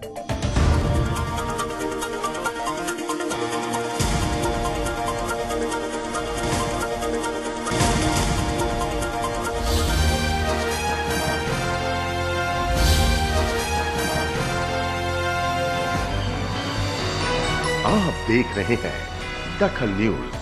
आप देख रहे हैं दखल न्यूज।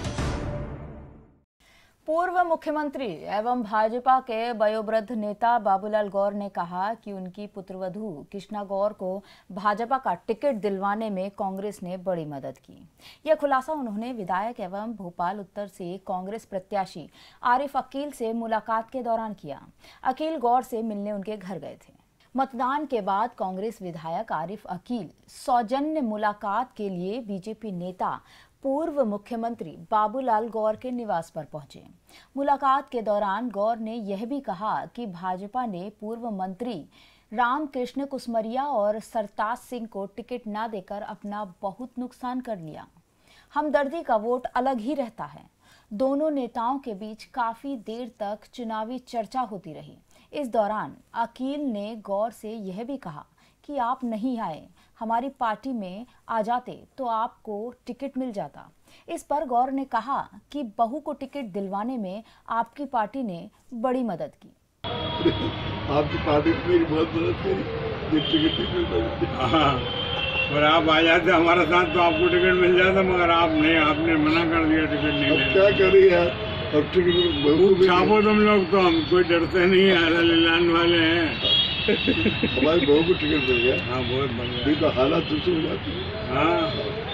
पूर्व मुख्यमंत्री एवं भाजपा के वयोवृद्ध नेता बाबूलाल गौर ने कहा कि उनकी पुत्रवधू कृष्णा गौर को भाजपा का टिकट दिलवाने में कांग्रेस ने बड़ी मदद की। यह खुलासा उन्होंने विधायक एवं भोपाल उत्तर से कांग्रेस प्रत्याशी आरिफ अकील से मुलाकात के दौरान किया। अकील गौर से मिलने उनके घर गए थे। मतदान के बाद कांग्रेस विधायक आरिफ अकील सौजन्य मुलाकात के लिए बीजेपी नेता पूर्व मुख्यमंत्री बाबूलाल गौर के निवास पर पहुंचे। मुलाकात के दौरान गौर ने यह भी कहा कि भाजपा ने पूर्व मंत्री रामकृष्ण कुसमरिया और सरताज सिंह को टिकट न देकर अपना बहुत नुकसान कर लिया। हमदर्दी का वोट अलग ही रहता है। दोनों नेताओं के बीच काफी देर तक चुनावी चर्चा होती रही। इस दौरान अकील ने गौर से यह भी कहा कि आप नहीं आए, हमारी पार्टी में आ जाते तो आपको टिकट मिल जाता। इस पर गौर ने कहा कि बहू को टिकट दिलवाने में आपकी पार्टी ने बड़ी मदद की। आपकी पार्टी ने मेरी बहुत मदद करी, ये टिकट मिलता। और आप आ जाते हमारे साथ तो आपको टिकट मिल जाता, मगर आप नहीं, आपने मना कर दिया टिकट नहीं लेना। क्या करिए यार, अब टिकट छापो तुम लोग, तो हम कोई डरते नहीं है, लान वाले हैं। हमारी बहू को टिकट मिल गया। हाँ, बहुत बढ़िया। तो हालात दूसरी हो जाती है। हाँ,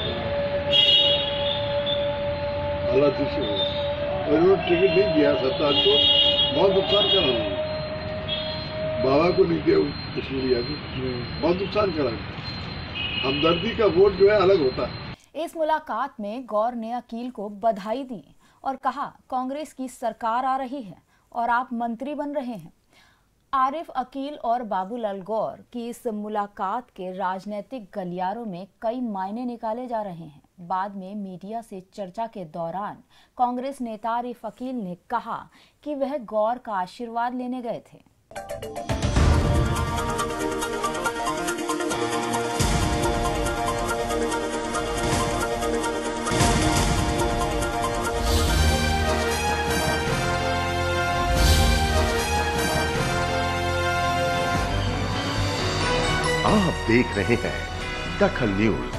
हालात दूसरी हो जाती, और उन्होंने टिकट नहीं दिया सरताज को, बहुत नुकसान करा उन्होंने। बाबा को नहीं दिया, कुसमरिया को बहुत नुकसान करा। हमदर्दी का वोट जो है अलग होता है। इस मुलाकात में गौर ने अकील को बधाई दी और कहा कांग्रेस की सरकार आ रही है और आप मंत्री बन रहे हैं। आरिफ अकील और बाबूलाल गौर की इस मुलाकात के राजनीतिक गलियारों में कई मायने निकाले जा रहे हैं। बाद में मीडिया से चर्चा के दौरान कांग्रेस नेता आरिफ अकील ने कहा कि वह गौर का आशीर्वाद लेने गए थे। आप देख रहे हैं दखल न्यूज।